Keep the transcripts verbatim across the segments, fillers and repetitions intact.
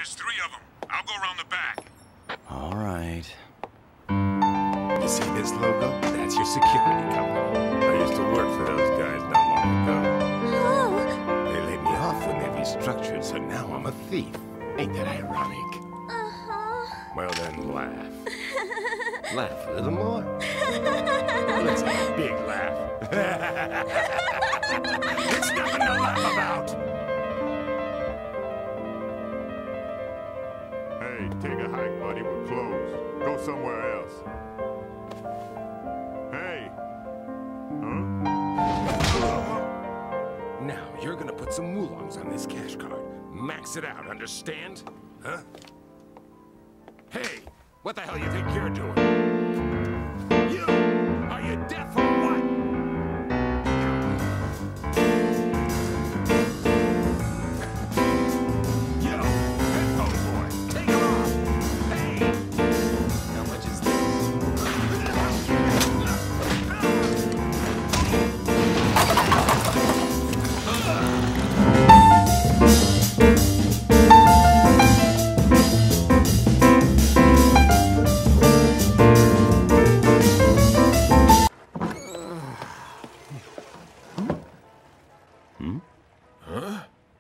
There's three of them. I'll go around the back. All right. You see this logo? That's your security company. I used to work for those guys not long ago. Oh. They laid me off when they restructured, so now I'm a thief. Ain't that ironic? Uh-huh. Well then, laugh. Laugh a little more. Let's have a big laugh. It's nothing to laugh about! Hey, take a hike, buddy. We're closed. Go somewhere else. Hey. Huh? Now, you're gonna put some woolongs on this cash card. Max it out, understand? Huh? Hey, what the hell you think you're doing? You! Are you deaf or what? Yo! Headphone boy! Take him off! Hey! How much is this? Hmm? Huh?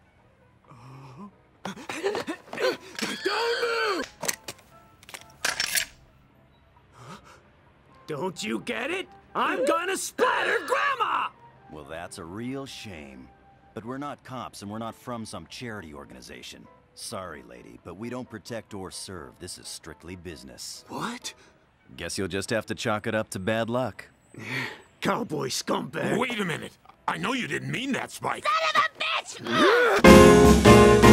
Don't you get it? I'm gonna splatter Grandma! Well, that's a real shame. But we're not cops, and we're not from some charity organization. Sorry, lady, but we don't protect or serve. This is strictly business. What? Guess you'll just have to chalk it up to bad luck. Cowboy scumbag. Wait a minute. I know you didn't mean that, Spike. Son of a bitch!